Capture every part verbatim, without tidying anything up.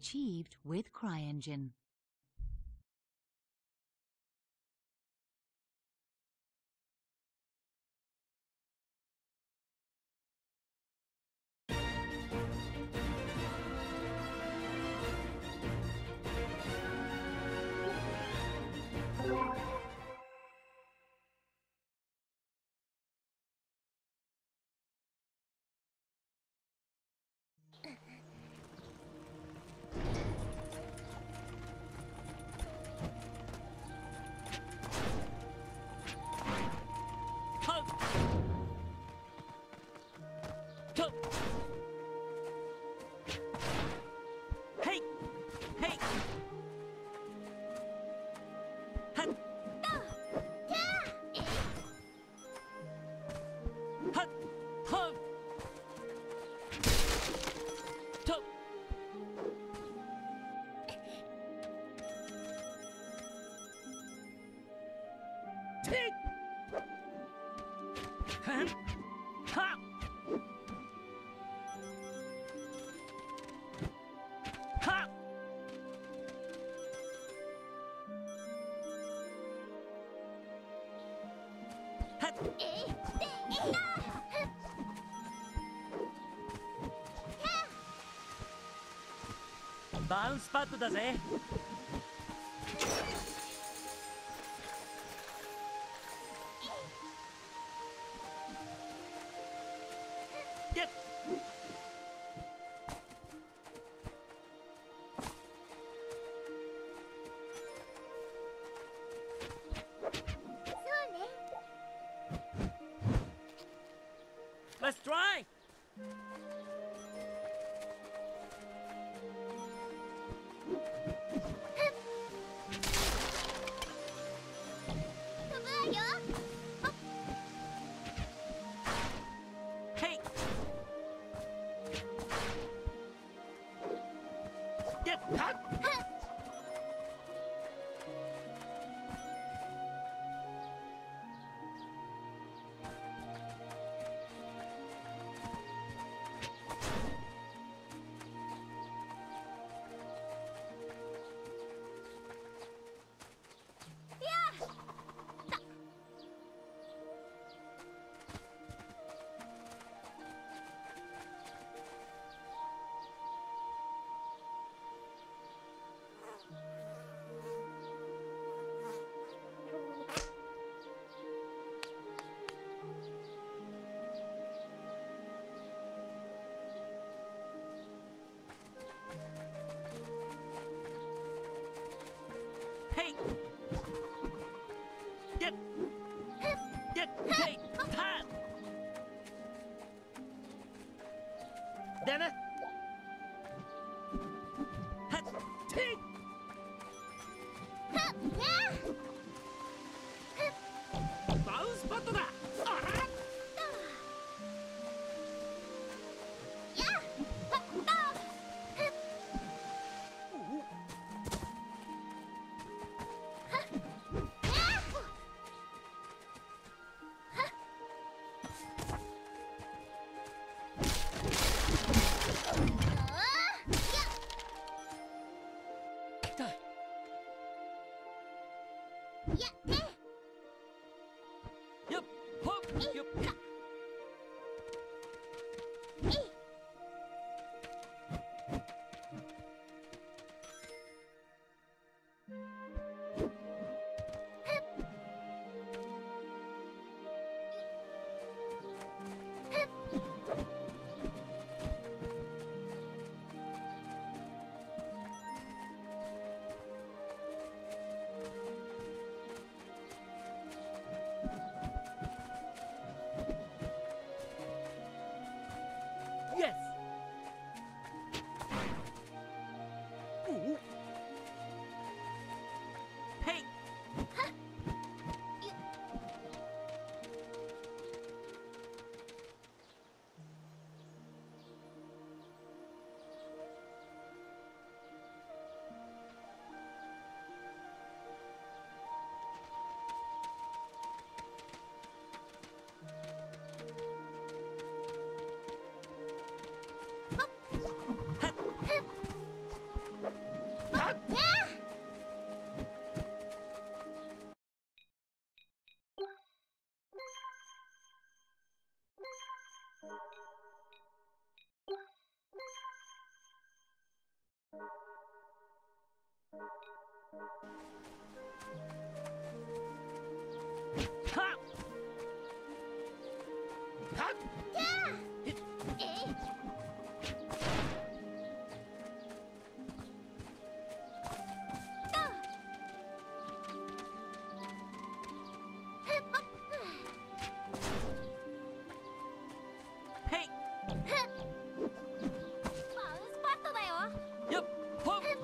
achieved with CryEngine. バウンスパッドだぜ。ゲッLet's try! だな。はっ、てっ、バウンスパッドだ。あら。 はっはっえいへいバウンスパッドだよ。 よっほっ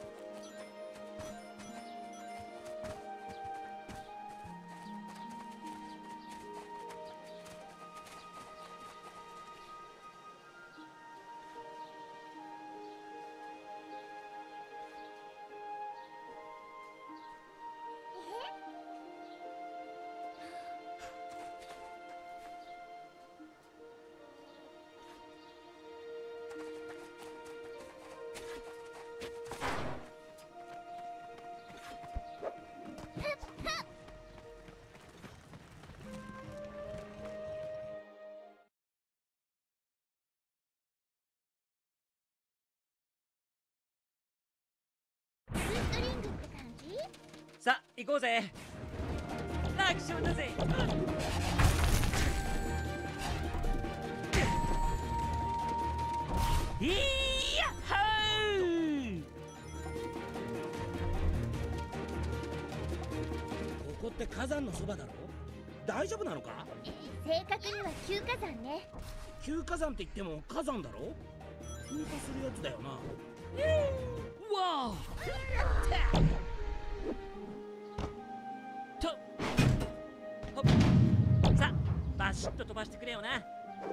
ブーストリングって感じ？ さあ行こうぜ。楽勝だぜ。いやっはー。 ここって火山のそばだろ。大丈夫なのか？ 正確には旧火山ね。 旧火山って言っても火山だろ。噴火するやつだよな。 わおとほっさあバシッと飛ばしてくれよな。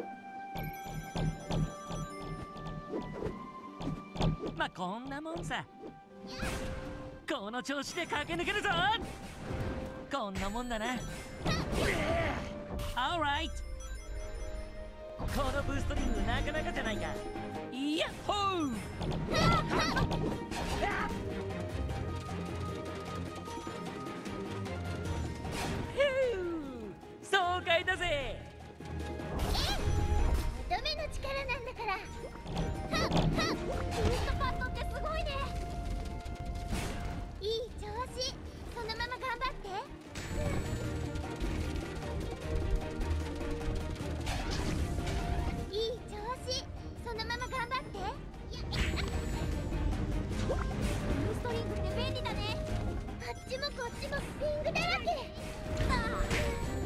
まあこんなもんさ。この調子で駆け抜けるぞ。こんなもんだな。Alright。このブーストリングなかなかじゃないか。いやっほー。爽快だぜ。 乙女の力なんだから。はっはっブーストパッドってすごいね。いい調子。そのまま頑張って。いい調子。そのまま頑張って。ブーストリングって便利だね。あっちもこっちもリングだらけ。ああ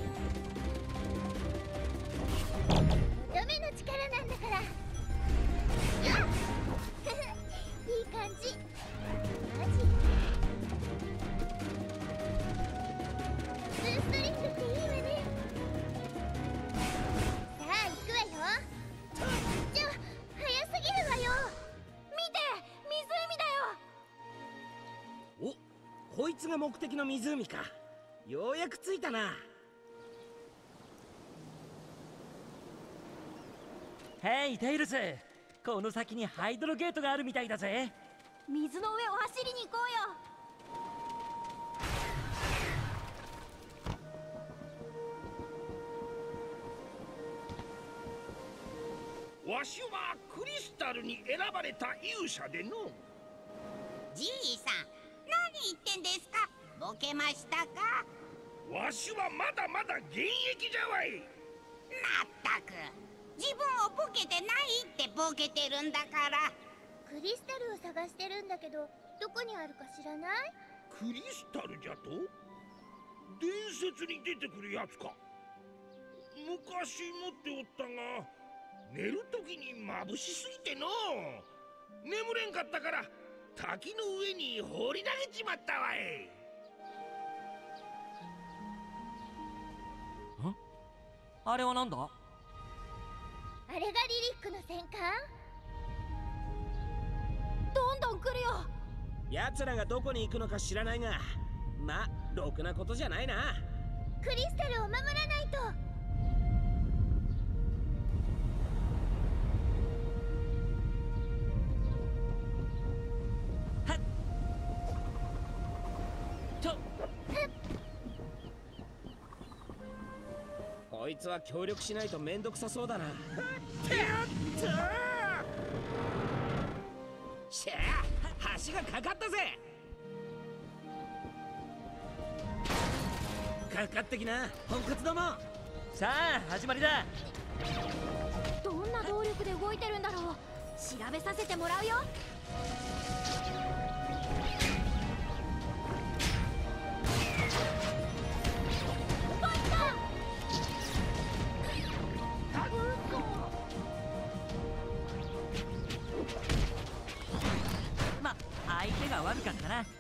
乙女の力なんだから。いい感じ。マジブーストリングっていいわね。さあ行くわよ。ちょ早すぎるわよ。見て湖だよ。 お、こいつが目的の湖か。ようやく着いたな。 ヘイテイルス、この先にハイドロゲートがあるみたいだぜ。 水の上を走りに行こうよ。 わしはクリスタルに選ばれた勇者での。 じいさん、何言ってんですか。ボケましたか。 わしはまだまだ現役じゃわい。 まったく、自分をボケてないってボケてるんだから。 クリスタルを探してるんだけど、どこにあるか知らない？ クリスタルじゃと？伝説に出てくるやつか。昔持っておったが、寝るときに眩しすぎての眠れんかったから滝の上に放り投げちまったわい。 ん？あれはなんだ？ あれがリリックの戦艦？どんどん来るよ。 奴らがどこに行くのか知らないが、まあろくなことじゃないな。 クリスタルを守らないと。 はっとこいつは協力しないとめんどくさそうだな。 しゃあ、橋がかかったぜ。 かかってきなポンコツども。 さあ始まりだ。 どんな動力で動いてるんだろう。調べさせてもらうよ。 ま、相手が悪かったな。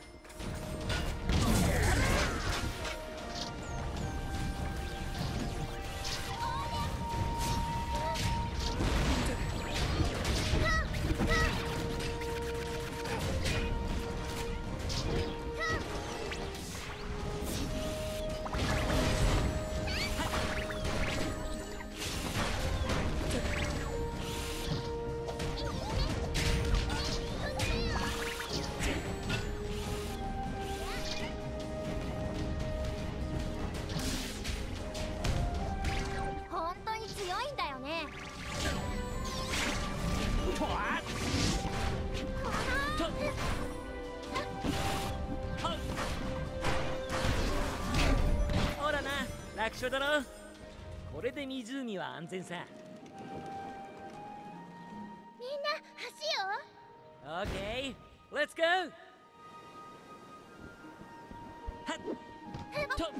本当に強いんだよね。 とわっとはっほらな、楽勝だろ。これで湖は安全さ。 みんな橋よ。 オッケー、レッツゴー。はっとはっ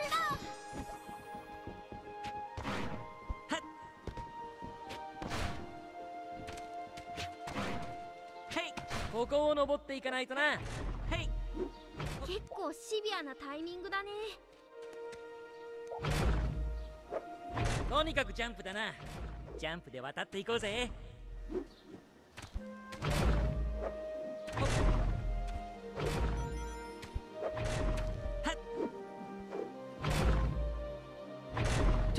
へい、ここを登っていかないとな。へい、 結構シビアなタイミングだね。 とにかくジャンプだな。ジャンプで渡っていこうぜ。ほっはっと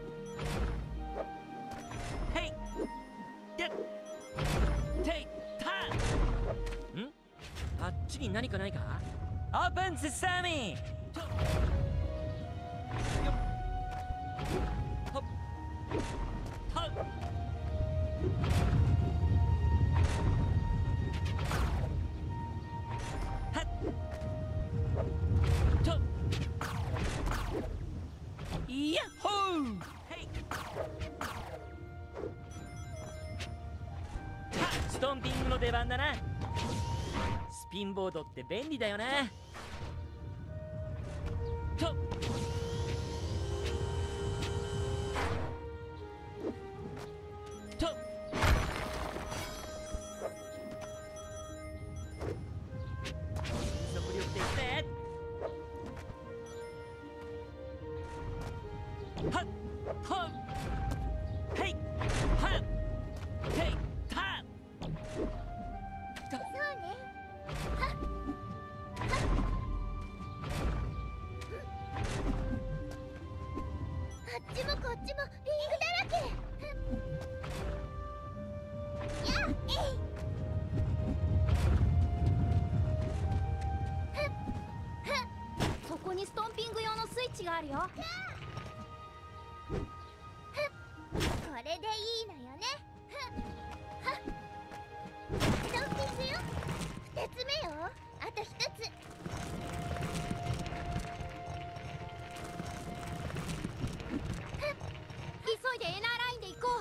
へいでていたん。あっちに何かないか。オープンセサミとよっほっはっはっとイヤッホー。へいはっ、ストンピングの出番だな。スピンボードって便利だよな。とと速力的ね。はっはっへいはっへいたそうね。あっちもこっちもリングだらけ。やっえい。そこにストンピング用のスイッチがあるよ。これでいいのよね。ストンピングよ。二つ目よ。あと一つ。急いでエナーラインで行こ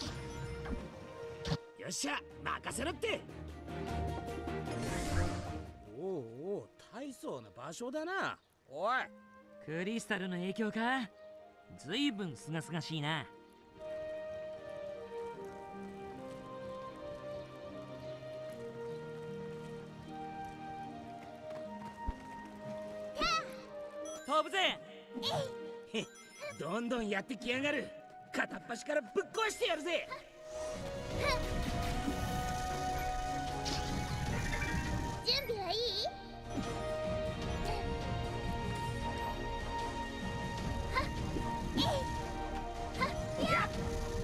う。 よっしゃ任せろって。おうおう、大層な場所だな。おい、 クリスタルの影響か。ずいぶんすがすがしいな。飛ぶぜ。 へっ、どんどんやってきやがる。片っ端からぶっ壊してやるぜ。 準備はいい？はっえいはっやっ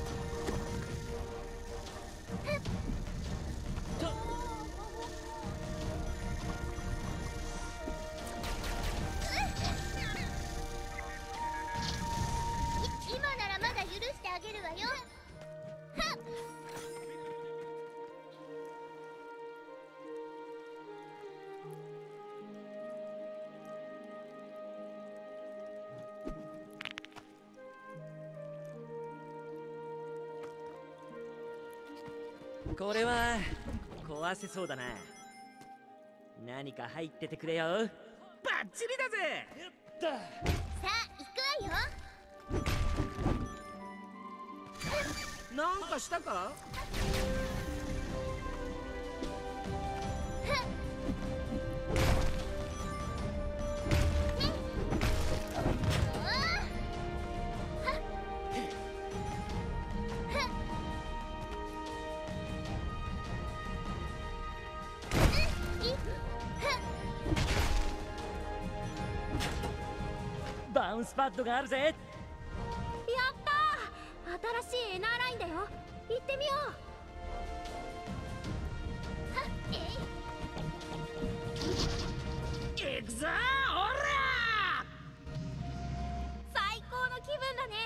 と今ならまだ許してあげるわよ。はこれは壊せそうだな。何か入っててくれよ。 バッチリだぜ。 やったさあ行くわよ。 なんかしたか？ バウンスパッドがあるぜ。 やったー、新しいエナーラインだよ。行ってみよう。はっえい。 行くぞー、おら最高の気分だね。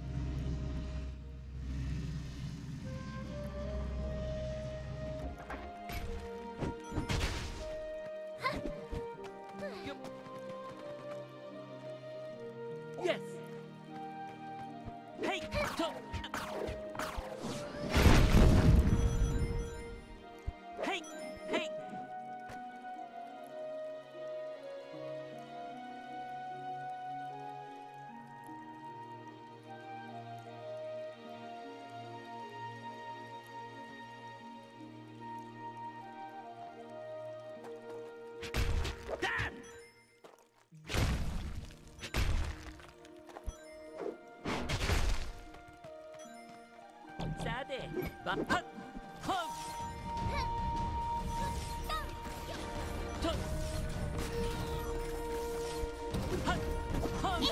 イエス。はいと。はいはい。さて、ばっはっほっとはっほっ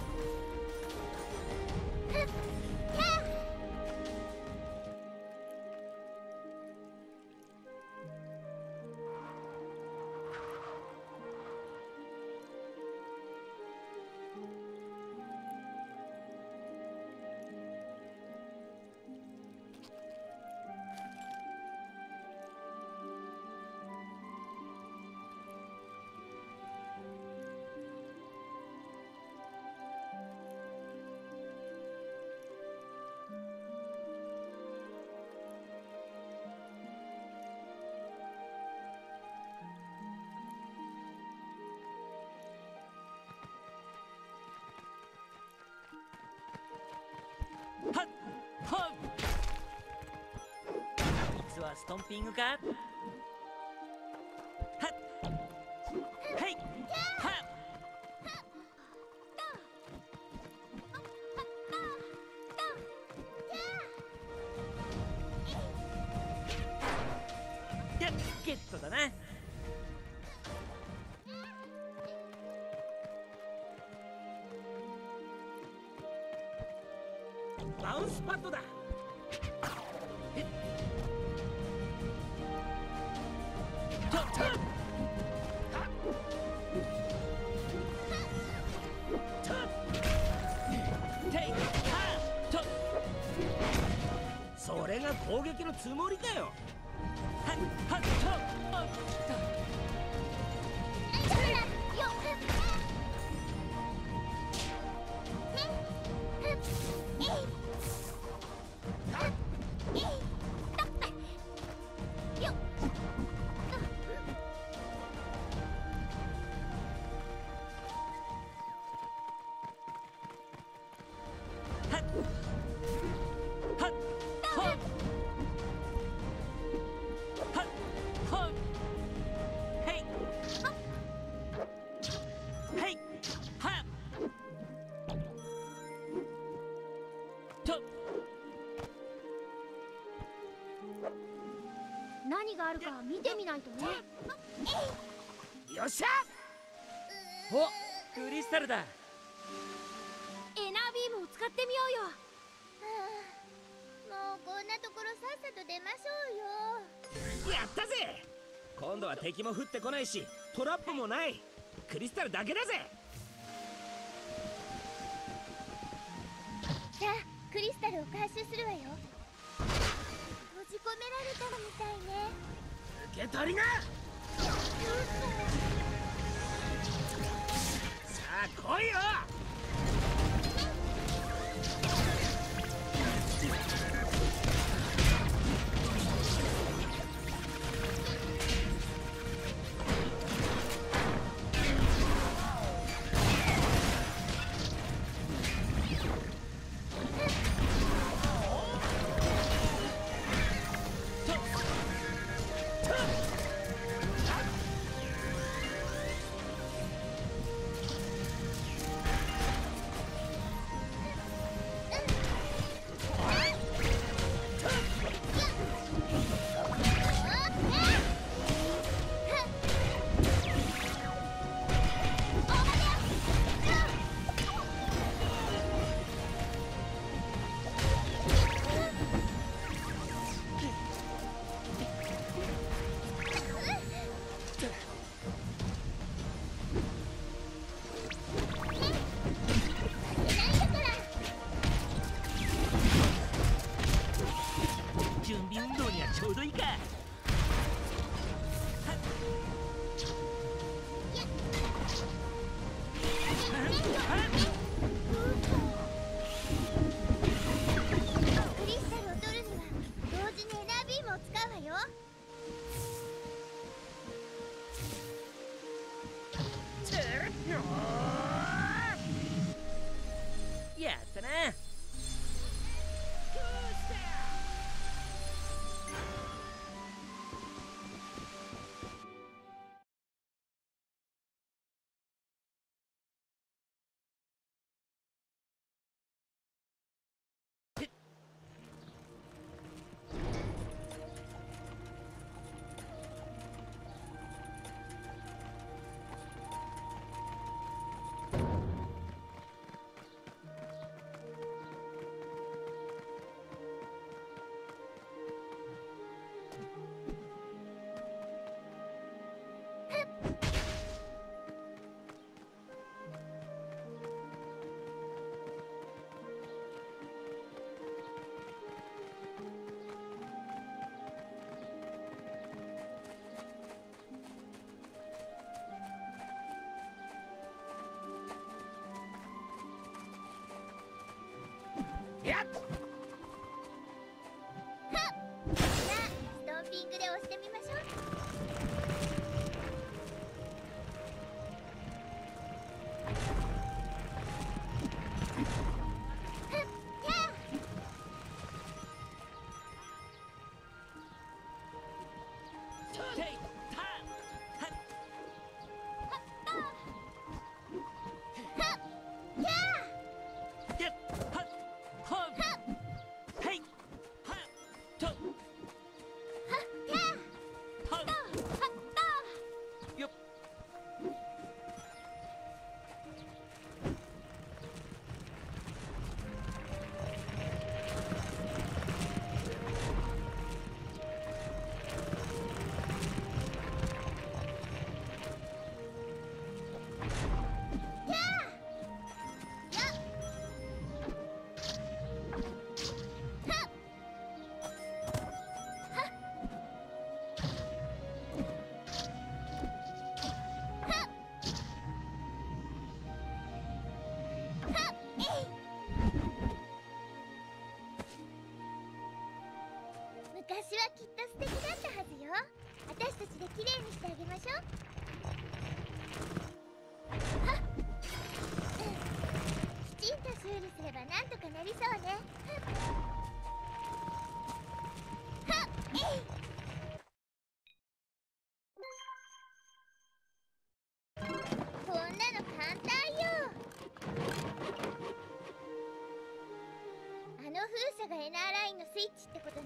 はっほっ。実はストンピングか。はっはいはっ。でゲットだな。 バウンスパッドだ。 ととていはっと。 それが攻撃のつもりかよ。 はっはっとおっと。 よっ。 はっはっほっはっほっ。へいへいはっと。 何があるか見てみないとね。 よっしゃ。 お、クリスタルだ。 エナービームを使ってみようよ。もうこんなところさっさと出ましょうよ。 やったぜ。今度は敵も降ってこないしトラップもない。クリスタルだけだぜ。 さあクリスタルを回収するわよ。閉じ込められたのみたいね。 受け取りな。さあ来いよ。 クリスタルを取るには同時にエナービームを使うわよ。 やったな。 やっさあストンピングで押してみましょう。 テイタン。ゲッハッホンヘイハットハンよっ。 昔はきっと素敵だったはずよ。私たちで綺麗にしてあげましょう。はっ、うん、きちんと修理すればなんとかなりそうね。はっ、はっ、えい。こんなの簡単よ。あの風車がエナーラインのスイッチってことね。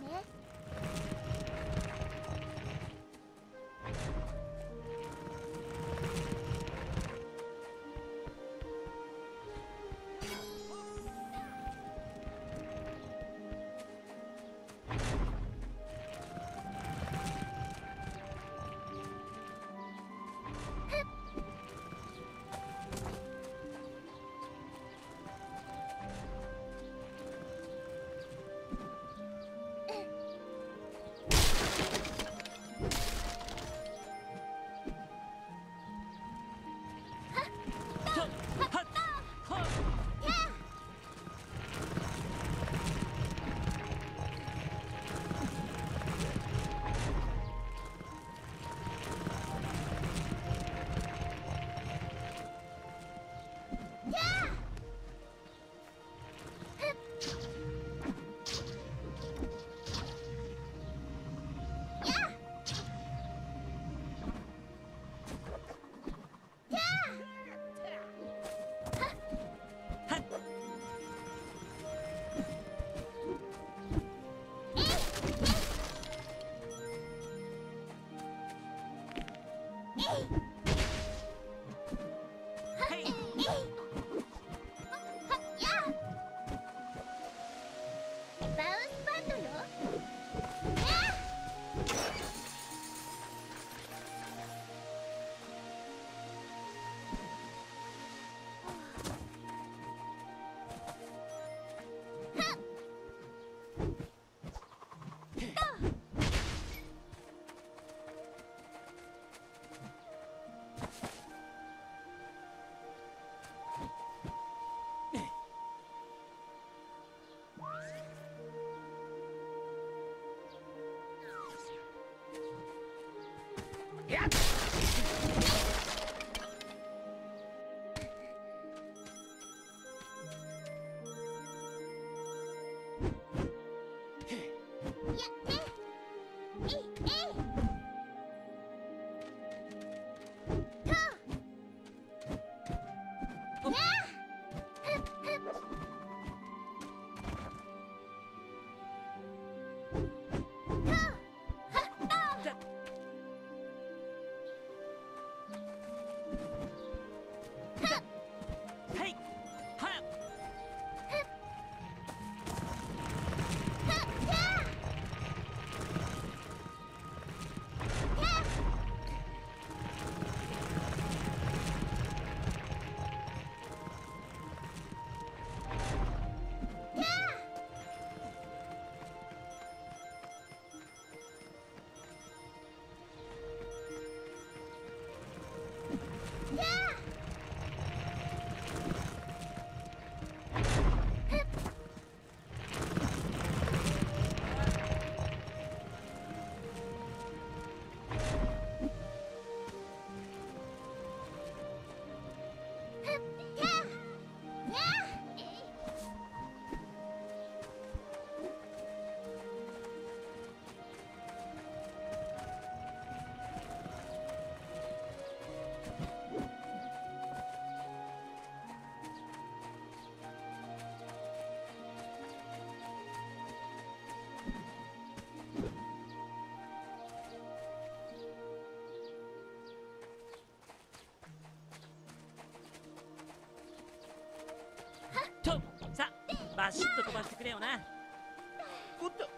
と、さあバシッと飛ばしてくれよな。 おっと。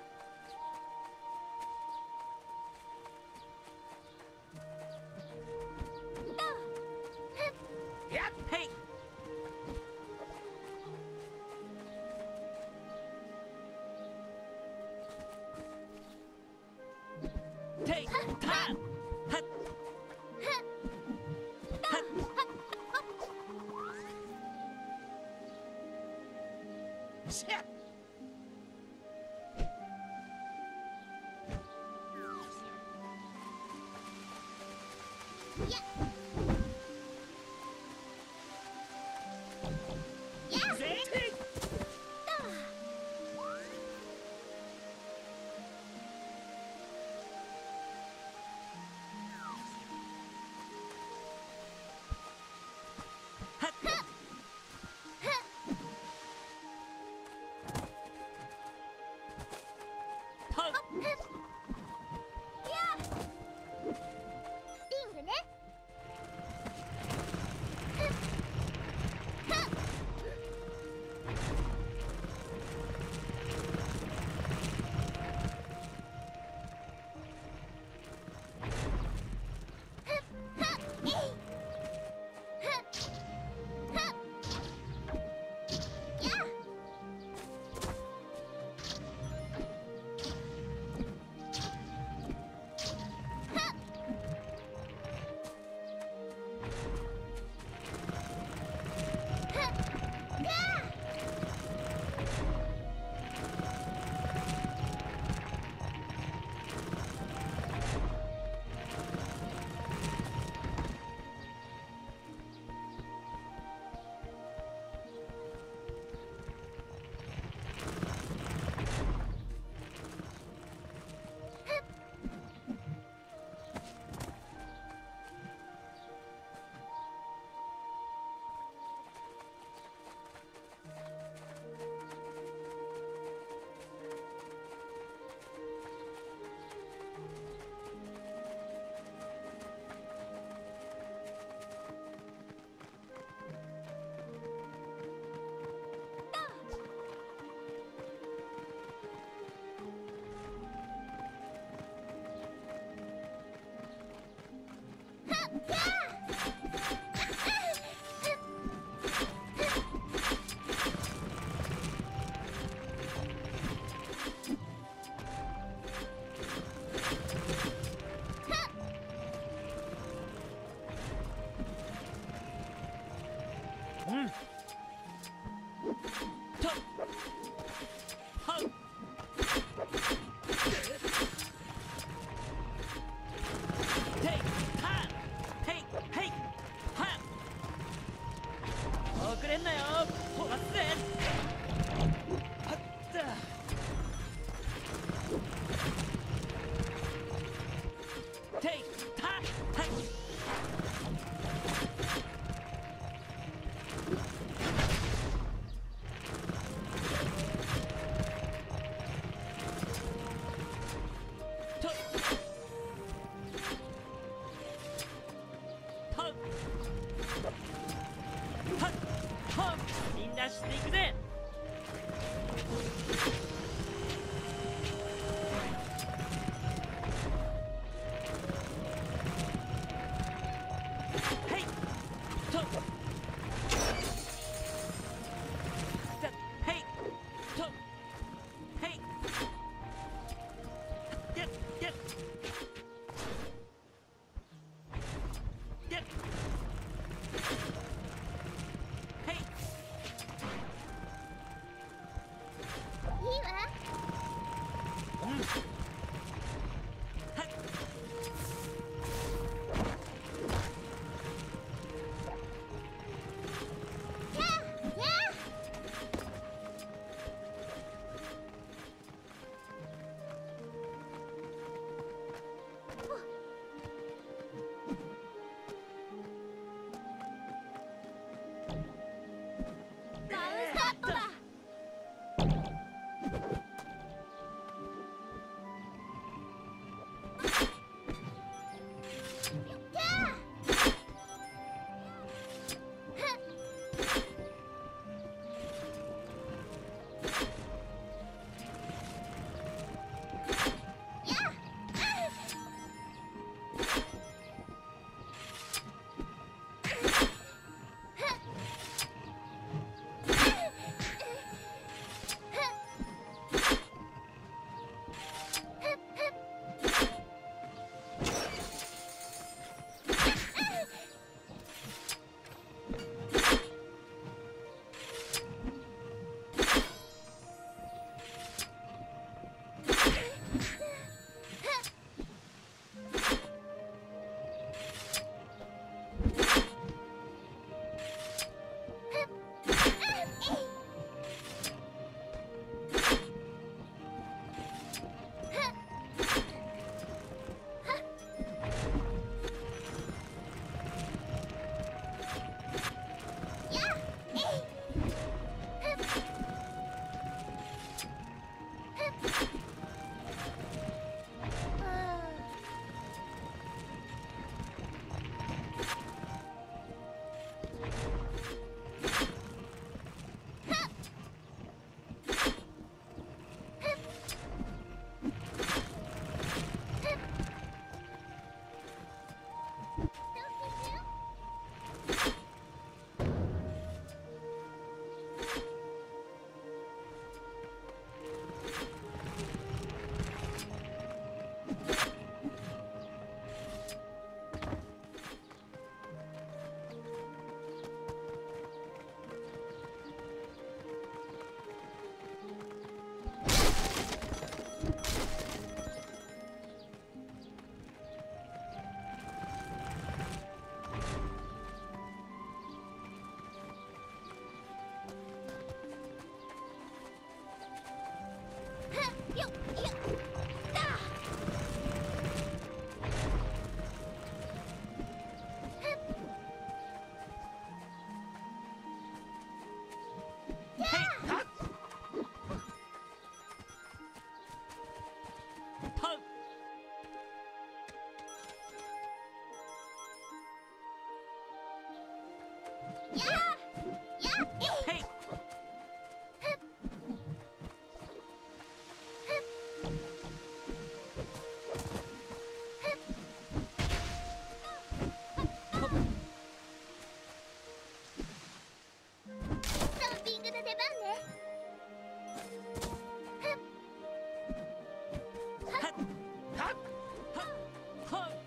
やっへい。ていたはっしゃっ。 リングね。 うんとはっていれんなよ。飛ばすぜ。はっだ。テイタはい。ととはっはっみんなしていくぜ。はいとだはいとはいやっやっやっはいいいわ。 うんはいやあやあダウンスタートだ。やあよっよっだ。 パンやあやあえいへいストンピングの出番ね。 はっはっはっはっ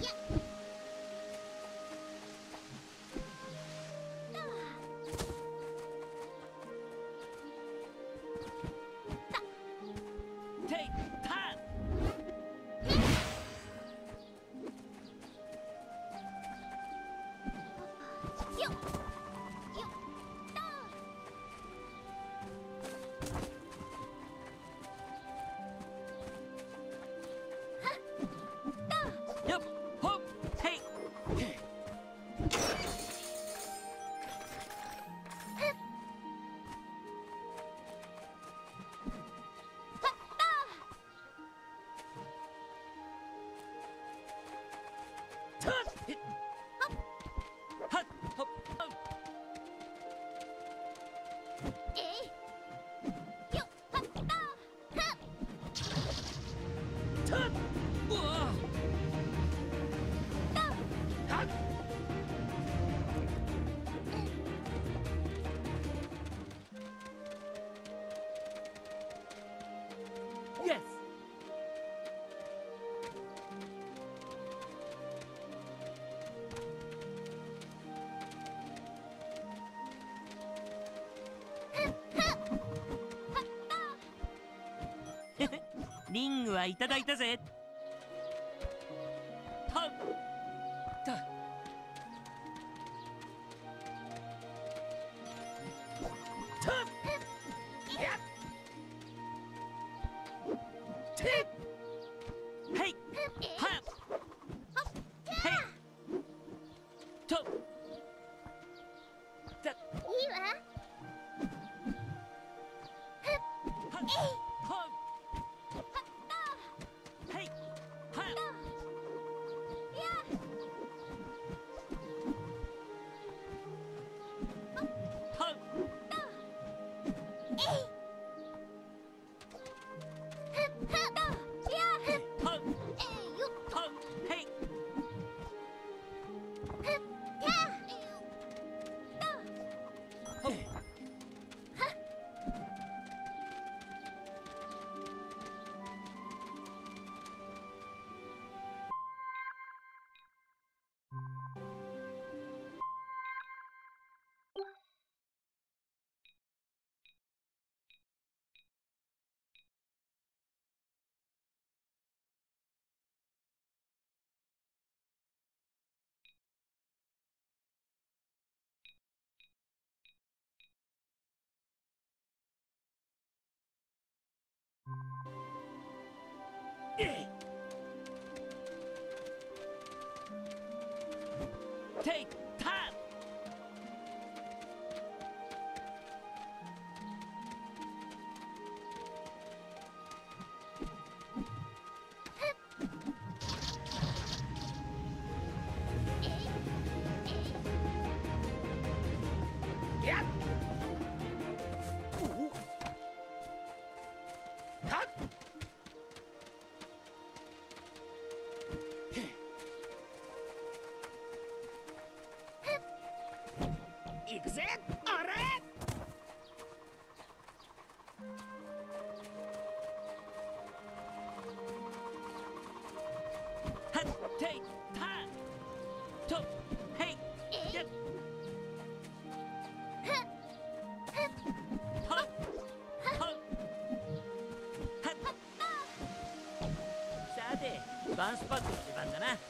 Take time. よっよっよっほっへい。 たっはっほっはっ。 えいよっはっはったっうわはっ Yes. リングはいただいたぜ。たたたっやってっへいはっへいとたいいわはっはっへいはっはっはっえいよっはっへいほっえ Take time. やっはっ行くぜあれはっ Take time. とへいやっはっはっはっさてバンスパッドの出番だな。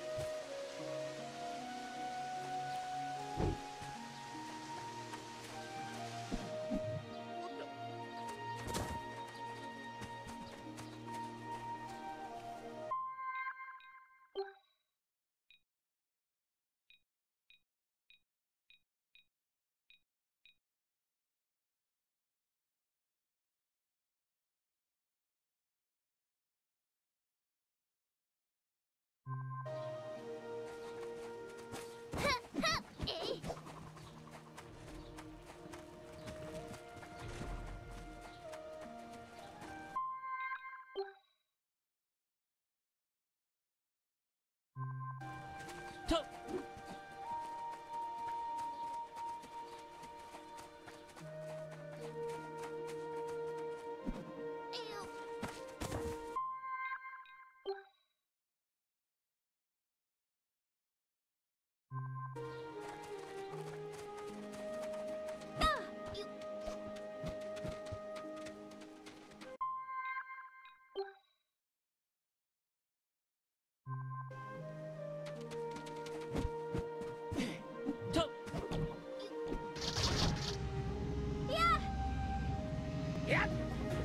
とやっ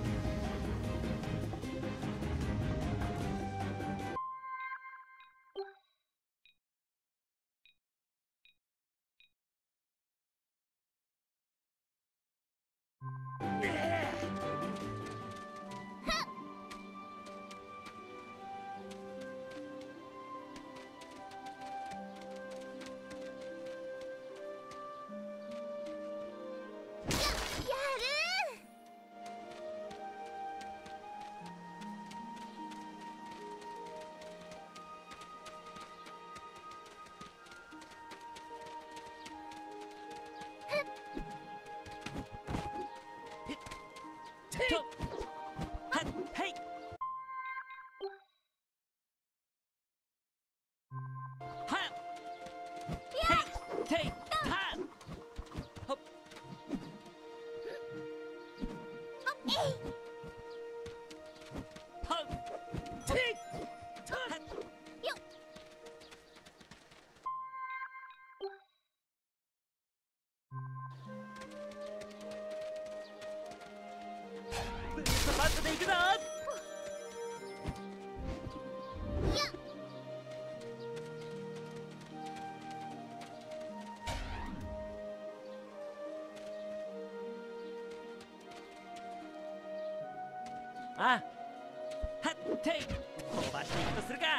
とはっはいはっはいていたほっはっていたはっブーストバットで行くぞあはってい飛ばしていくとするか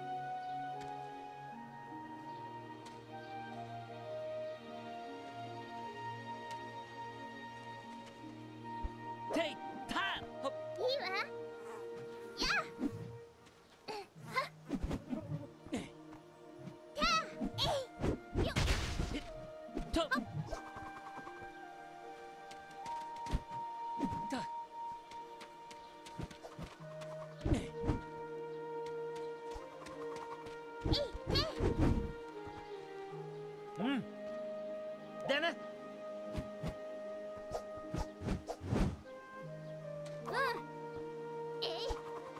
ていたほっいいわやはったえいよとたいいねうんだなうんえい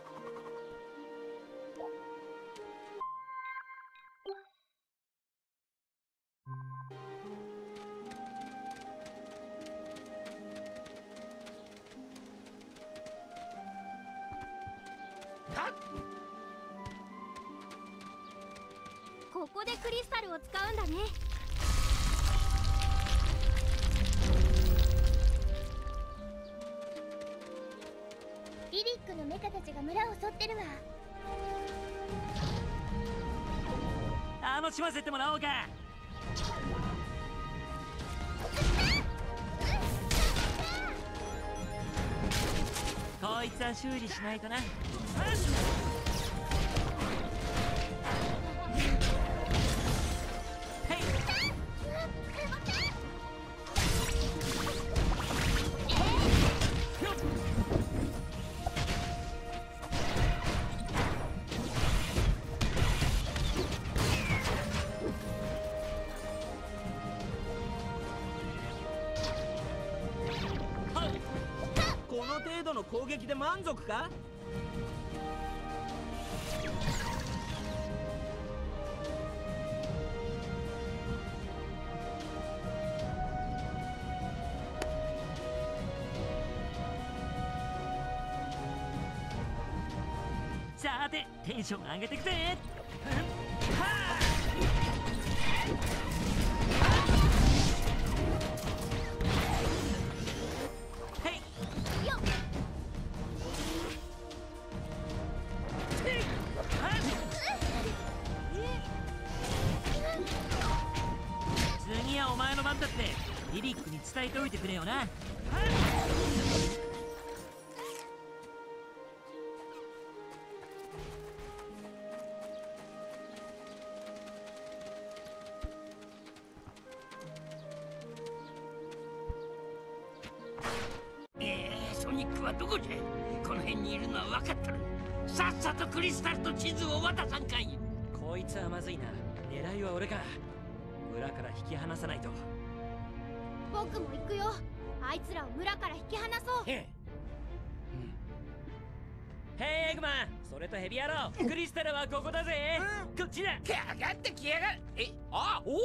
はっここでクリスタルを使うんだね。リリックのメカたちが村を襲ってるわ。 楽しませてもらおうかこいつは修理しないとなこの程度の攻撃で満足か？ さてテンション上げてくぜ次はお前の番だってリリックに伝えておいてくれよなえー、ソニックはどこじゃ？この辺にいるのは分かったる。さっさとクリスタルと地図を渡さんかい。 こいつはまずいな狙いは俺か村から引き離さないと。 僕も行くよ。あいつらを村から引き離そう。 へヘイエグマン、それとヘビ野郎、クリスタルはここだぜ。こっちだ。 かかってきやがる。え、 あ、おい。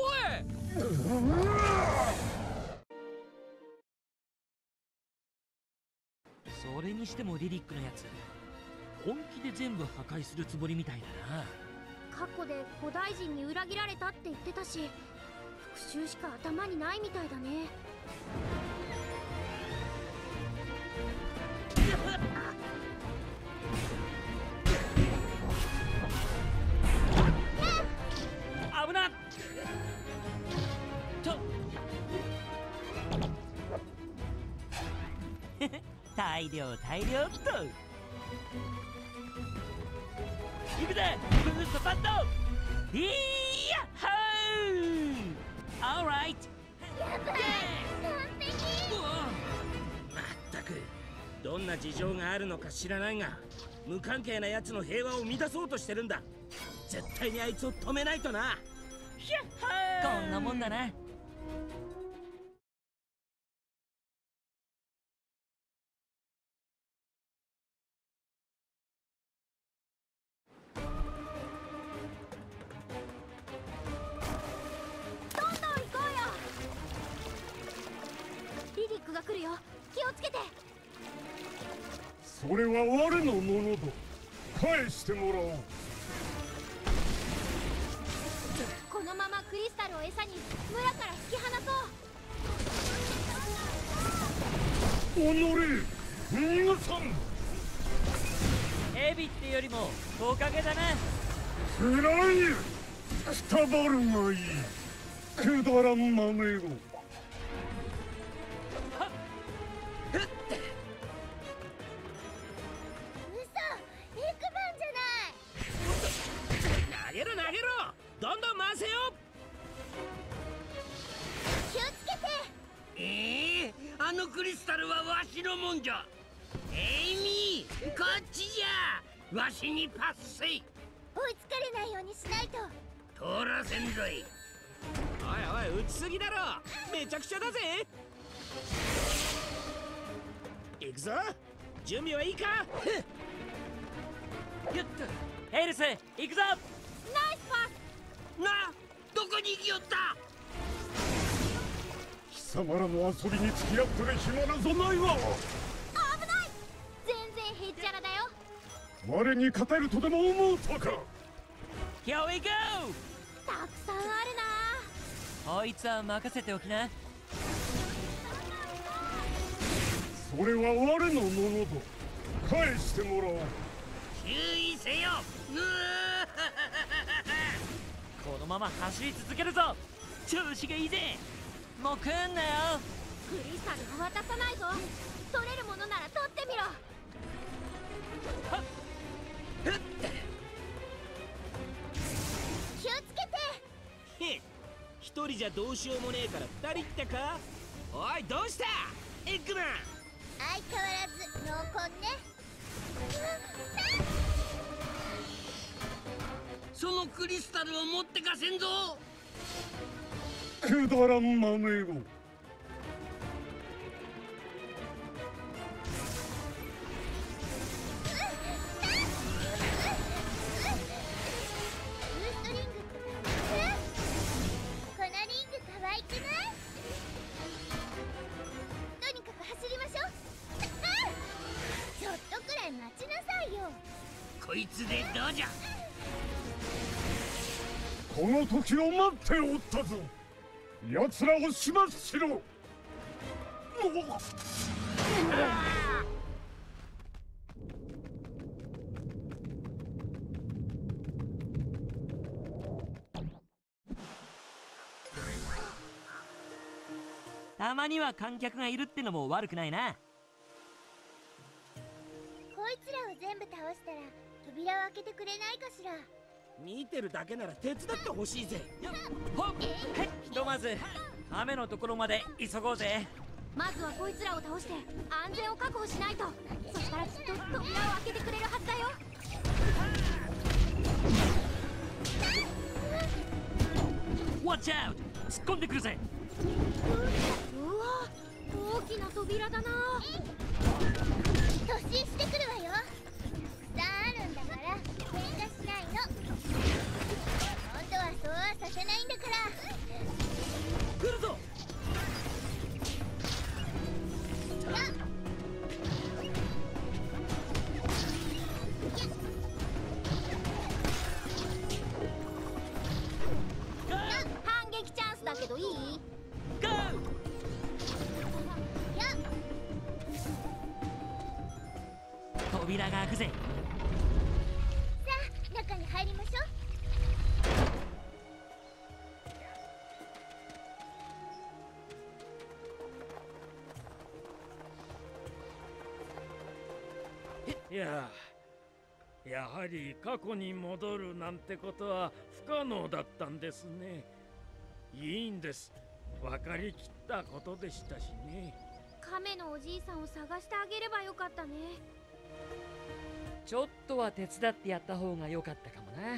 それにしてもリリックのやつ、本気で全部破壊するつもりみたいだな。 過去で古代人に裏切られたって言ってたし、復讐しか頭にないみたいだね。 危なっと大量大量っと行くぜ、ブーストパッド。いやっはー。オーライト。 やばい、完璧。 まったく、どんな事情があるのか知らないが、無関係な奴の平和を乱そうとしてるんだ。絶対にあいつを止めないとな。 こんなもんだな。 どんどん行こうよ。リリックが来るよ、気をつけて。 それは我のものだ。返してもらおう。 このままクリスタルを餌に村から引き離そう。 おのれ、逃がさん。 ヘビってよりもトカゲだな。 つらい。くたばるがいい。くだらんまねご。 嘘、エッグマンじゃない。 投げろ投げろ、どんどん回せよ。 気をつけて。 ええー、あのクリスタルはわしのもんじゃ。エイミー、こっちじゃ。わしにパスせい。 追いつかれないようにしないと。 通らせんぞい。おいおい、撃ちすぎだろ。めちゃくちゃだぜ。行くぞ。準備はいいか。 ゆっとヘイルス、行くぞ。 ナイスパス。 な、どこに行きよった。 貴様らの遊びに付き合ってる暇なぞないわ。 危ない。全然へっちゃらだよ。 我に勝てるとでも思うとか。 Here we go。 たくさんあるな。 こいつは任せておきな。 それは我のものだ。返してもらおう。 注意せよ。うこのまま走り続けるぞ。調子がいいぜ。もう来んなよ。 クリスタルは渡さないぞ。取れるものなら取ってみろ。 はっ気をつけて。 へっ、一人じゃどうしようもねえから二人ってか。おい、どうしたエッグマン。 相変わらず濃厚ね。 そのクリスタルを持ってかせんぞ。 くだらんまねご。 ブーストリングってこのリング可愛くない？とにかく走りましょう。ちょっとくらい待ちなさいよ。 こいつでどうじゃ。 この時を待っておったぞ。奴らを始末しろ。 たまには観客がいるってのも悪くないな。 こいつらを全部倒したら扉を開けてくれないかしら。 見てるだけなら手伝ってほしいぜ。 ほっ、ひとまず雨のところまで急ごうぜ。 まずはこいつらを倒して安全を確保しないと。そしたらきっと扉を開けてくれるはずだよ。 Watch out! 突っ込んでくるぜ。 うわ、大きな扉だな。突進してくるわよ。たくさんあるんだから喧嘩しないの。本当はそうはさせないんだから。 来るぞ。 反撃チャンスだけどいい？ ゴー。扉が開くぜ。 さあ中に入りましょう。 いや、やはり過去に戻るなんてことは不可能だったんですね。いいんです。分かりきったことでしたしね。 亀のおじいさんを探してあげればよかったね。 ちょっとは手伝ってやった方が良かったかもな。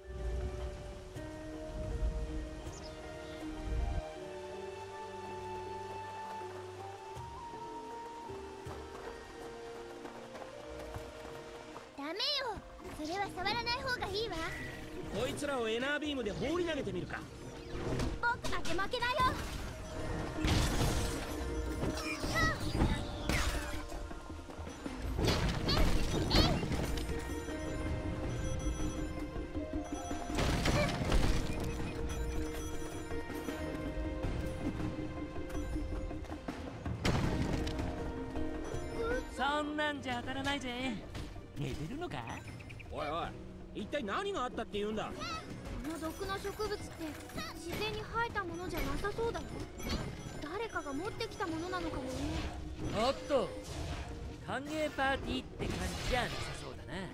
ダメよ、それは触らない方がいいわ。 こいつらをエナービームで放り投げてみるか。 僕だけ負けないよ。 そんなんじゃ当たらないぜ。寝てるのか？ おいおい、一体何があったって言うんだ。 この毒の植物って自然に生えたものじゃなさそうだよ。誰かが持ってきたものなのかもね。 おっと、歓迎パーティーって感じじゃなさそうだな。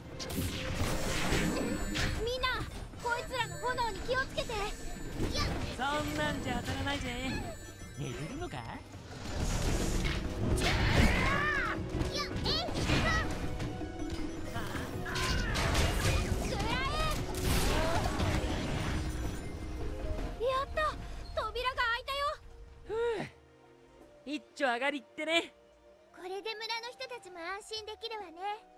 みんな、こいつらの炎に気をつけて。 そんなんじゃ当たらないぜ。寝てるのか？一丁上がりってね。 これで村の人たちも安心できるわ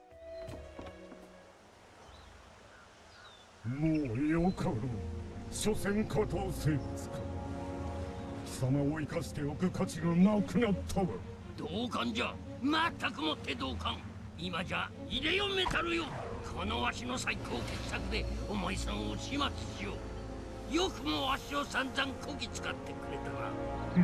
もね。 うよかろう。所詮下等生物か。貴様を生かしておく価値がなくなったわ。 同感じゃ。まったくもって同感。今じゃ入れよメタルよ。このわしの最高傑作でお前さんを始末しよう。よくもわしを散々こき使ってくれたな。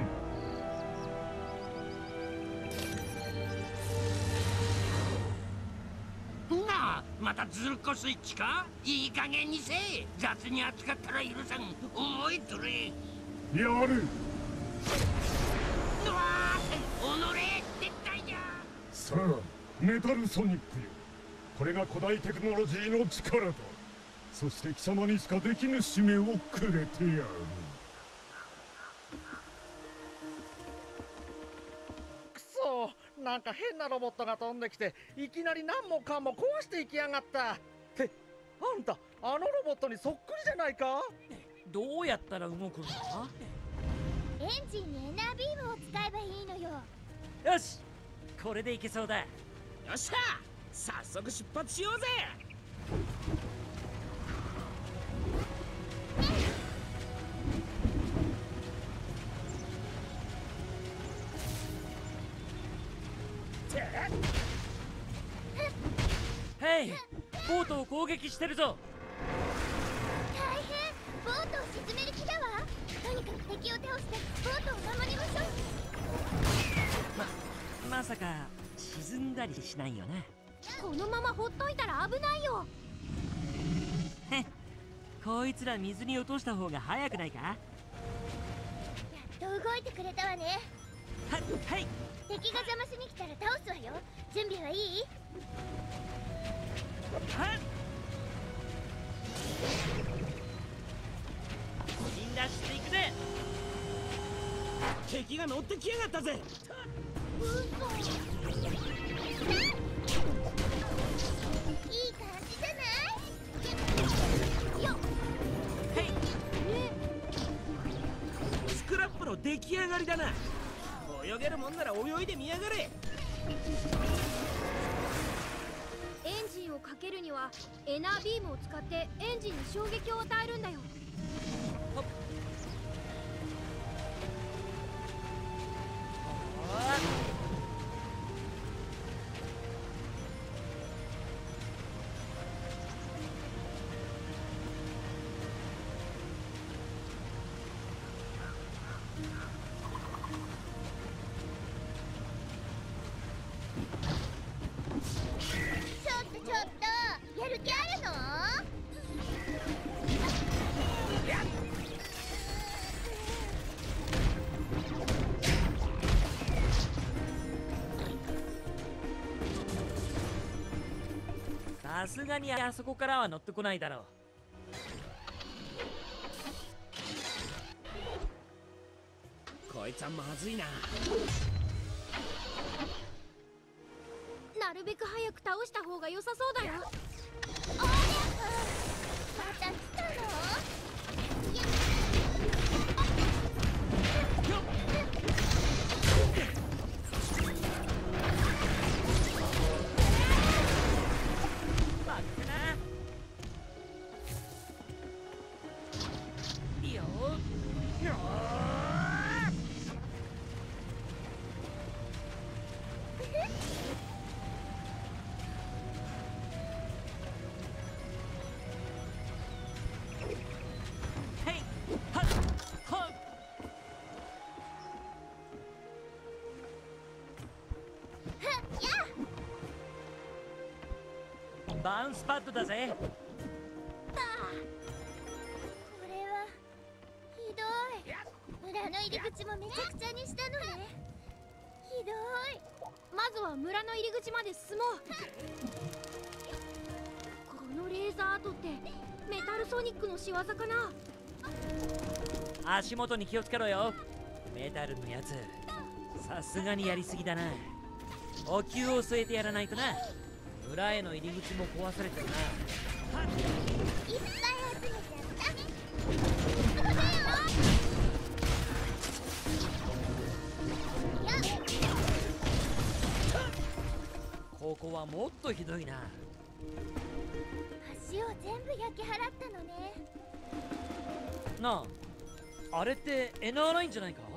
なあ、またズルコスイッチか？いい加減にせえ。雑に扱ったら許さん。覚えとれ。 やる。 うわー、おのれ絶対じゃ。 さあ、メタルソニックよ。これが古代テクノロジーの力だ。そして貴様にしかできぬ使命をくれてやる。 くそ、なんか変なロボットが飛んできていきなり何もかも壊していきやがった。ってあんた、あのロボットにそっくりじゃないか？ どうやったら動くんだ？ エンジンにエナービームを使えばいいのよ。 よし、これでいけそうだ。 よっしゃ、早速出発しようぜ。 ヘイ、ボートを攻撃してるぞ。 大変、ボートを沈める気だわ。とにかく敵を倒してボートを守りましょう。 ま、まさか沈んだりしないよな。 このままほっといたら危ないよ。 へっ、こいつら水に落とした方が早くないか？ やっと動いてくれたわね。 は、はい。 敵が邪魔しに来たら倒すわよ。準備はいい？ はっ、みんなしていくぜ。 敵が乗ってきやがったぜ。 うそ。いい感じじゃない？よっ。 へい。 ね。 出来上がりだな。泳げるもんなら泳いでみやがれ。 エンジンをかけるにはエナービームを使ってエンジンに衝撃を与えるんだよ。ちょっとちょっと、やる気あるの？ さすがにあそこからは乗ってこないだろう。 こいつはまずいな。 なるべく早く倒した方が良さそうだよ。あれ、また来たの？や待ってな。いいよ。へいはっはっ。バウンスパッドだぜ。 これはひどい。村の入り口もめちゃくちゃにしたのね。ひどい。まずは村の入り口まで進もう。このレーザー跡ってメタルソニックの仕業かな？ 足元に気をつけろよ。メタルのやつさすがにやりすぎだな。お灸を据えてやらないとな。村への入り口も壊されてるな。 いっぱい集めちゃった。 ここはもっとひどいな。 橋を全部焼き払ったのね。 なあ、あれってエナーラインじゃないか？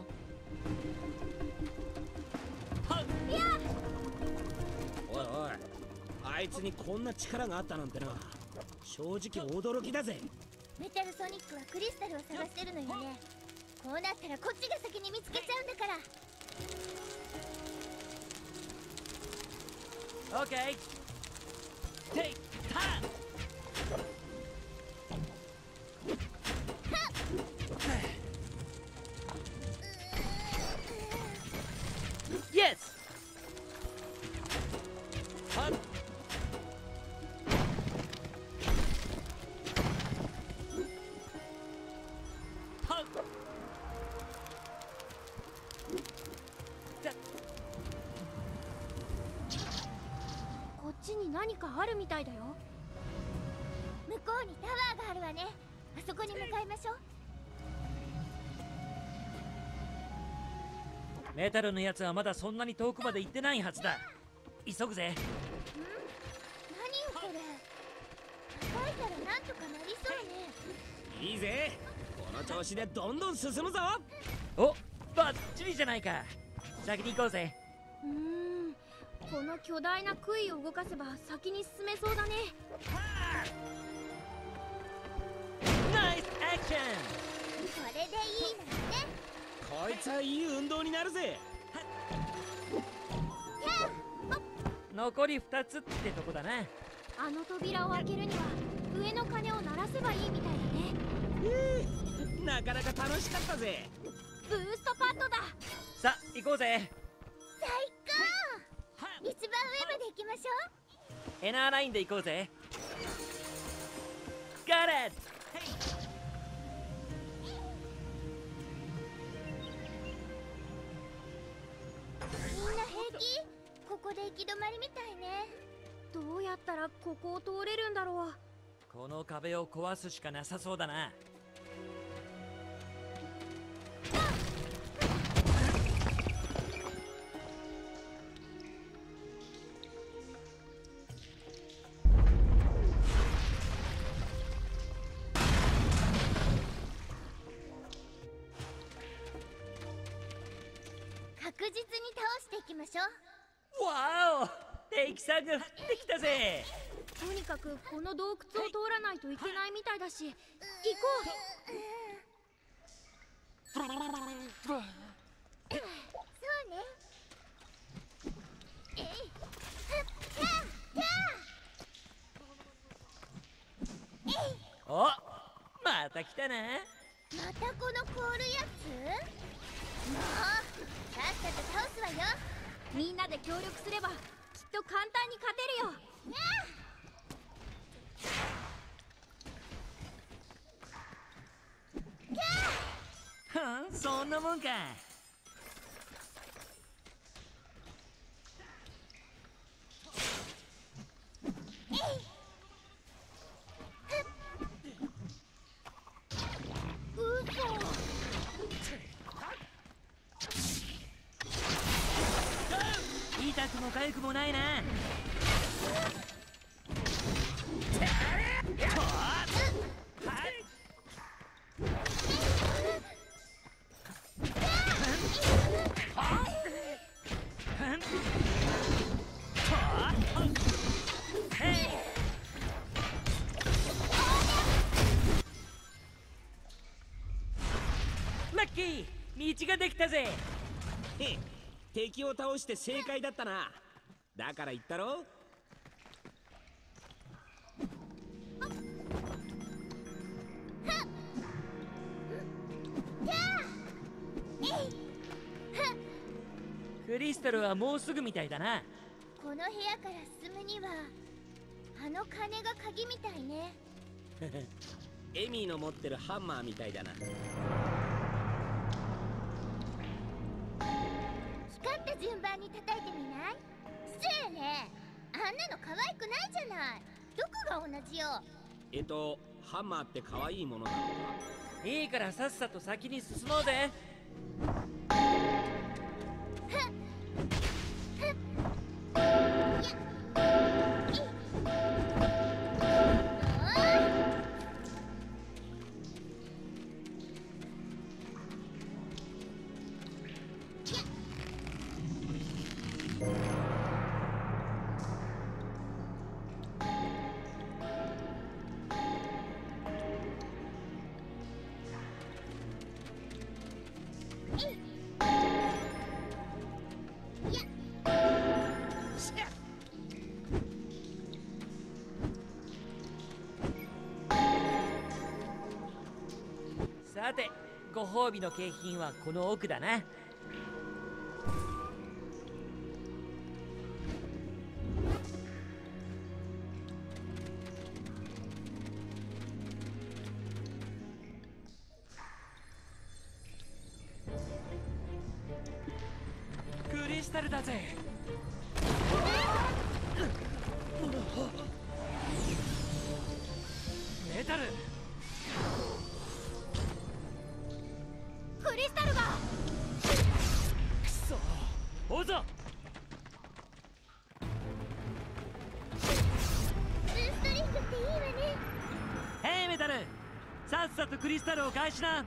はっ。 いや、 おいおい、あいつにこんな力があったなんてな。正直驚きだぜ。 メタルソニックはクリスタルを探してるのよね。こうなったらこっちが先に見つけちゃうんだから。 オッケー。テイターン。イエス。はっ。はっ。 こっちに何かあるみたいだよ。向こうにタワーがあるわね。あそこに向かいましょう。 メタルのやつはまだそんなに遠くまで行ってないはずだ。急ぐぜ。 何よこれ。叩いたらなんとかなりそうね。 いいぜ、この調子でどんどん進むぞ。 お、バッチリじゃないか。先に行こうぜ。 うーん、この巨大な杭を動かせば先に進めそうだね。 ナイスアクション。 これでいいならね。 こいつはいい運動になるぜ。 残りふたつってとこだな。 あの扉を開けるには上の鐘を鳴らせばいいみたいだね。 えー、なかなか楽しかったぜ。 ブーストパッドだ。 さあ行こうぜ。 最高。一番上まで行きましょう。 エナーラインで行こうぜ。ガレット。 みんな平気？ここで行き止まりみたいね。どうやったらここを通れるんだろう。 この壁を壊すしかなさそうだな。 あっきましょう。 わお、敵さんが降ってきたぜ。 とにかくこの洞窟を通らないといけないみたいだし、行こそうね。えい、 お、また来たな。 またこの凍るやつ？もうさっさと倒すわよ。 う。みんなで協力すればきっと簡単に勝てるよ。 はん、そんなもんか。痛くも痒くもないな。ラッキー、道ができたぜ。 へっ、敵を倒して正解だったな。だから言ったろ。 クリスタルはもうすぐみたいだな。 この部屋から進むにはあの鐘が鍵みたいね。 エミーの持ってるハンマーみたいだな。 光った順番に叩いてみない？失礼ね。あんなの可愛くないじゃない。どこが同じよ。 えっとハンマーって可愛いものなのか？ いいからさっさと先に進もうぜ。さて、ご褒美の景品はこの奥だな。クリスタルだぜ。メタル。 クリスタルが。 くそ、おぞ。 ブーストリングっていいわね。 ヘイメタル、さっさとクリスタルを返しな。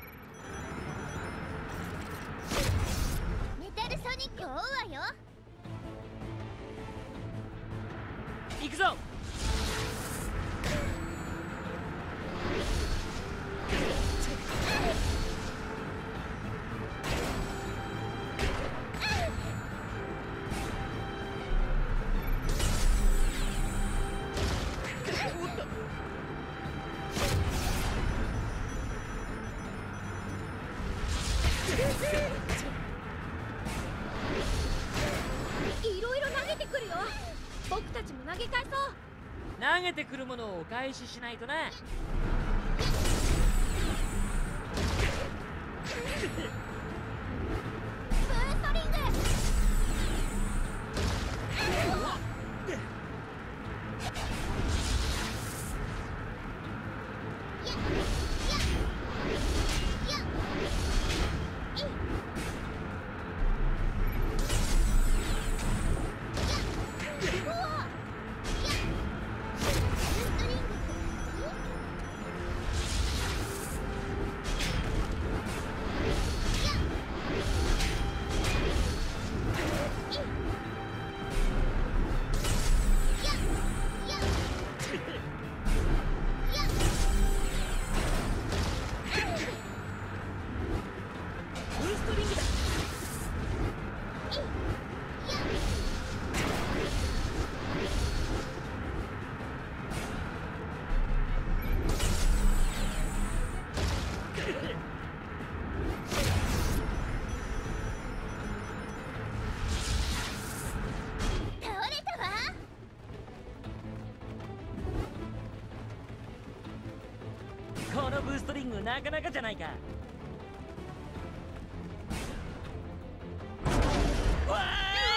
メタルソニックを追うわよ。 行くぞ。 いろいろ投げてくるよ。僕たちも投げ返そう。 投げてくるものをお返ししないとな。 ブーストリング。 このブーストリングなかなかじゃないか。うわ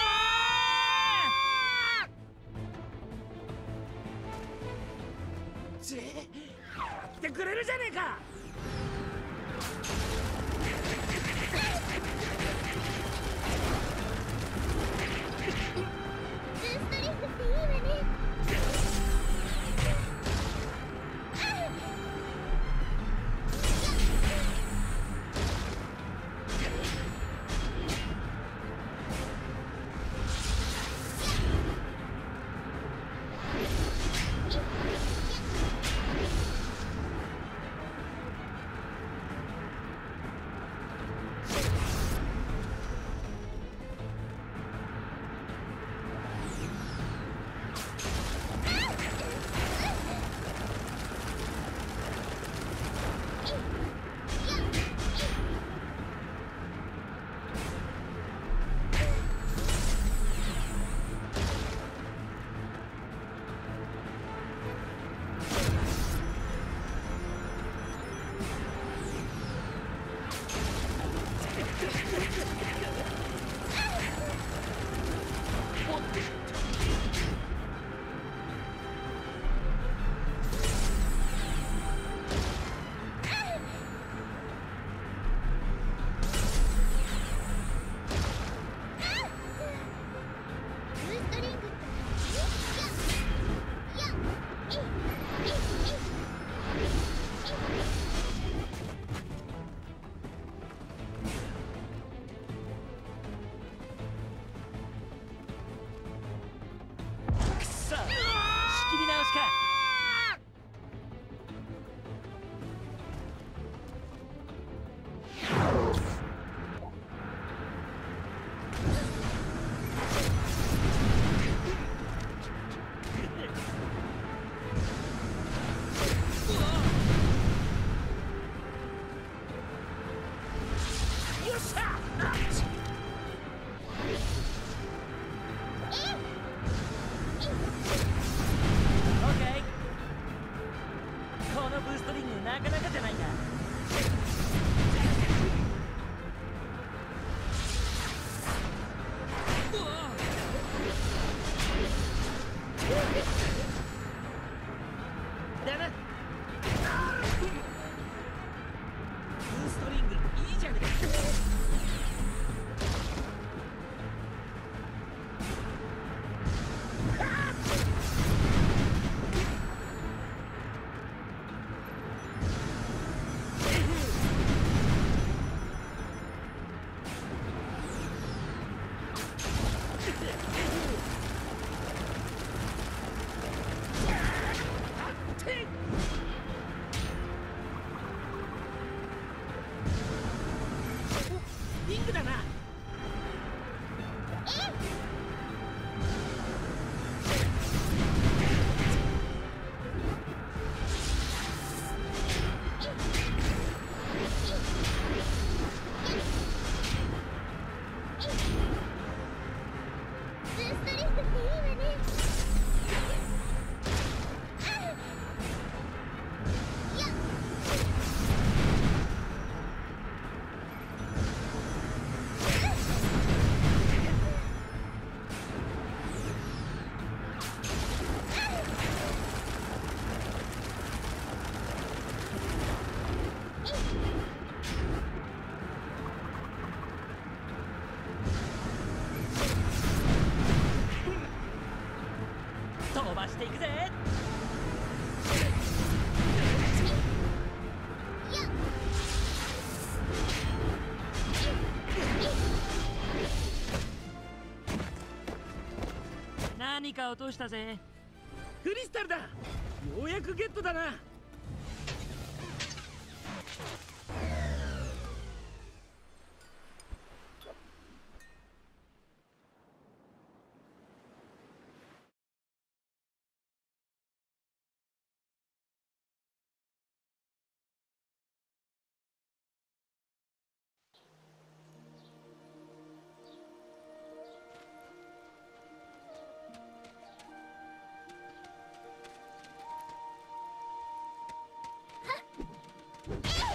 ーちやってくれるじゃねえか。 ブーストリングっていいわね。 していくぜ。何か落としたぜ。 クリスタルだ。ようやくゲットだな。 えっ